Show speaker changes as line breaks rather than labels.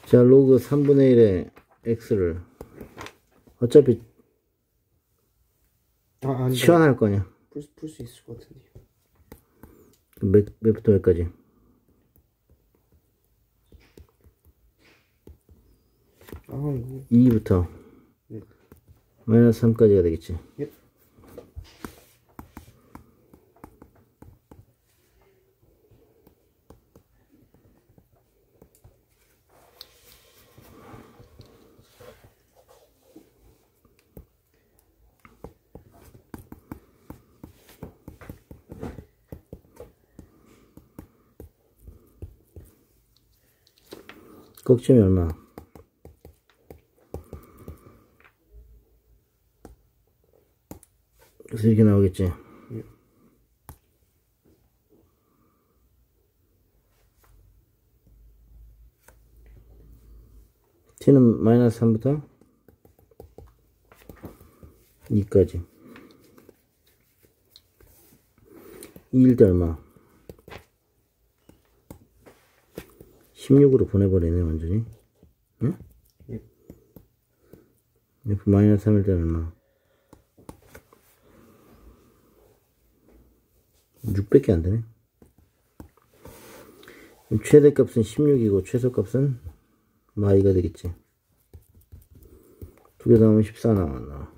자, 로그 3분의 1의 x를 어차피 치환할 거냐?
풀 수 있을 것 같은데요.
몇부터 몇까지?
뭐.
2부터
네.
마이너스 3까지가 되겠지.
예.
꼭지점이 얼마? 그래서 이렇게 나오겠지.
예.
t는 마이너스 3부터 2까지. 2일 때 얼마? 16으로 보내버리네 완전히. 응?
예.
f 마이너스 3일 때 얼마? 6밖에 안 되네. 최대값은 16이고 최소값은 y가 되겠지. 두 개 더하면 14 나와.